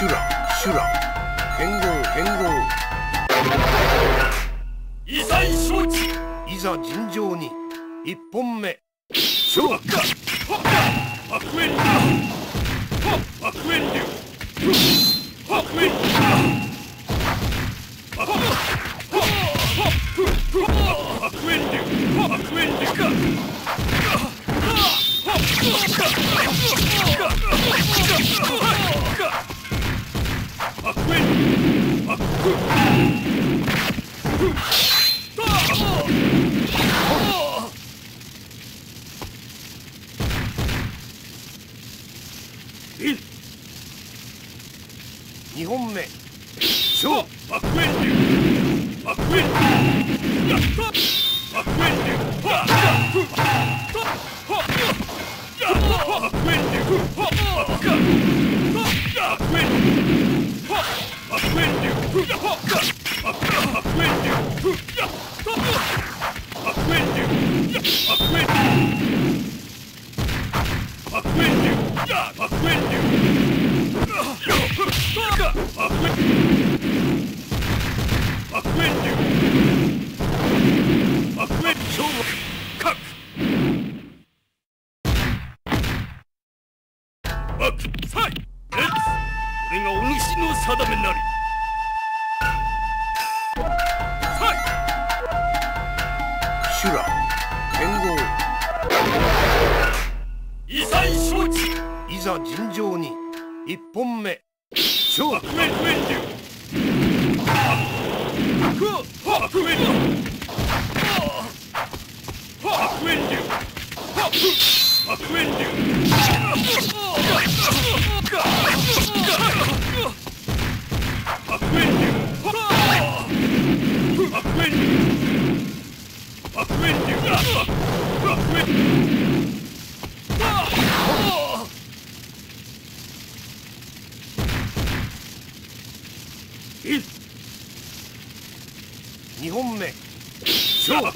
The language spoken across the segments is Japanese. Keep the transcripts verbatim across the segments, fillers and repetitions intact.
シュラシュラ剣豪剣豪いざ承知。 いざ尋常に一本目勝負か。 悪縁流悪縁流悪縁流悪縁流悪縁流か。悪縁悪二本目勝負。 悪縁流悪縁流やった悪縁流悪縁流シュラ剣豪いざ承知。 いざ尋常に一本目勝負。 悪縁流悪縁流悪縁流悪縁流二本目勝負。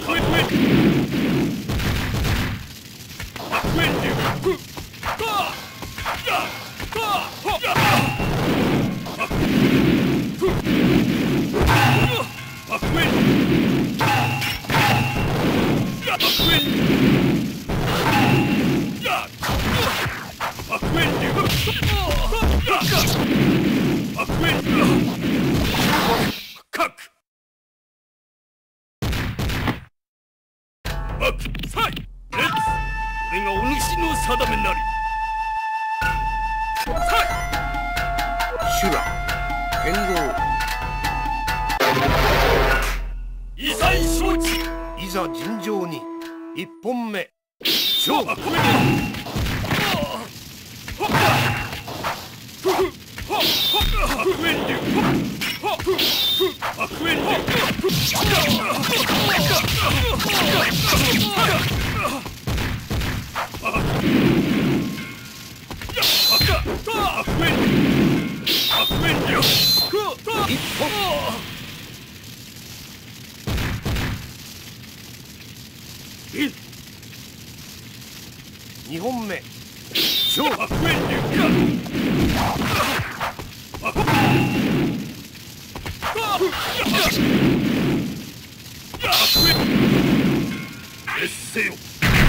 俺がお主の定めなり。 シュラ剣豪いざ承知。 いざ尋常に一本目勝負。二本目勝負。 劣勢よ。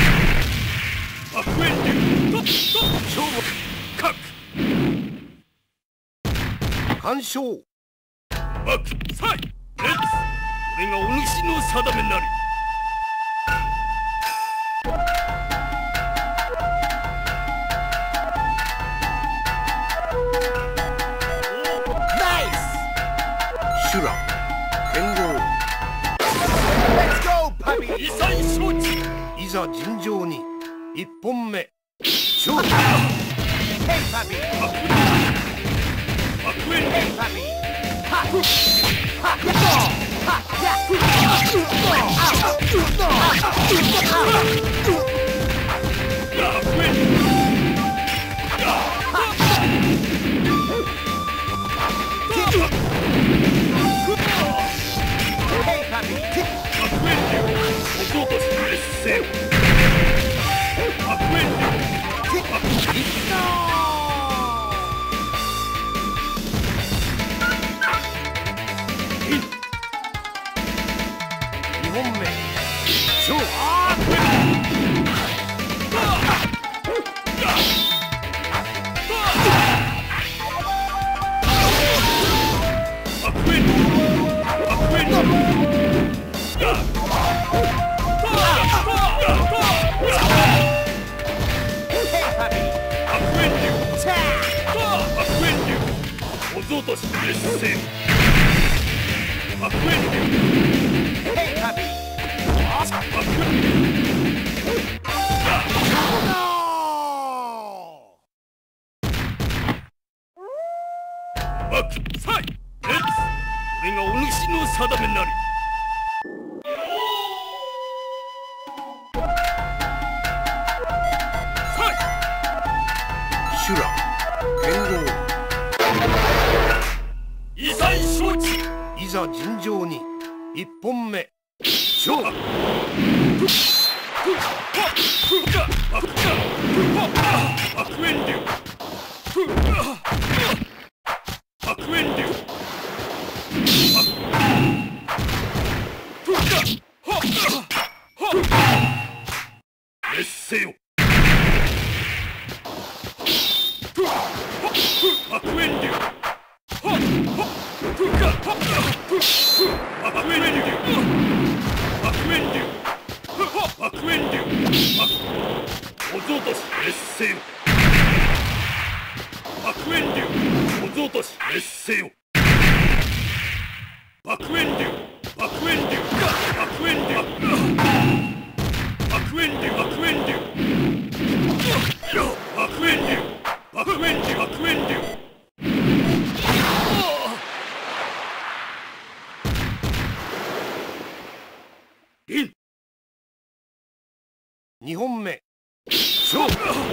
勝負か完勝。 悪さいレッツ。俺がお主の定めなり。 シュラ剣豪いざ承知。 いざ尋常に一本目勝負。 ぞとし劣勢白煙流バックサイレッツこれがお主の定めなりサイシュラ剣豪異彩承知いざ尋常に一本目勝負白煙流白煙流劣勢よ白煙流白煙流白煙流白煙流おぞとし劣勢よ白煙流おぞとし劣勢よ白煙流白煙流白煙流白煙流白煙流白煙流白煙流白煙流二本目勝負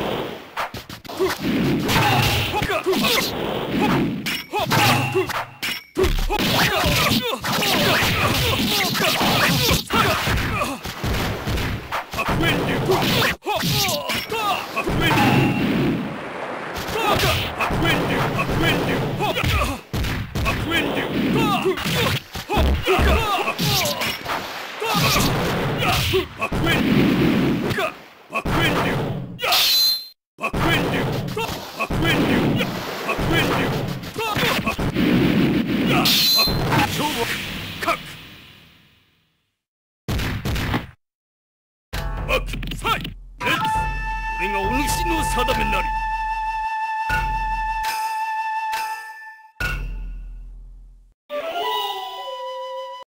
白煙流白煙流白煙流白煙流白煙流白煙白煙流白煙流白煙流白煙流勝負かバックサイレッツこれがお主の定めなり